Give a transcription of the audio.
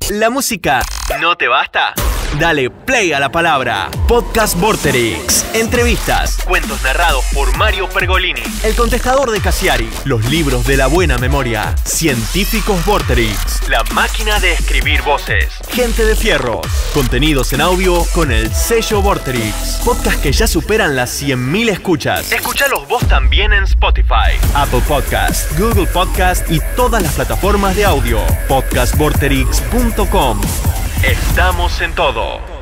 ¿La música no te basta? Dale play a la palabra. Podcast Vorterix. Entrevistas. Cuentos narrados por Mario Pergolini. El contestador de Cassiari. Los libros de la buena memoria. Científicos Vorterix. La máquina de escribir voces. Gente de fierros. Contenidos en audio con el sello Vorterix. Podcast que ya superan las 100.000 escuchas. Escuchalos vos también en Spotify, Apple Podcast, Google Podcast y todas las plataformas de audio. Podcastvorterix.com. Estamos en todo.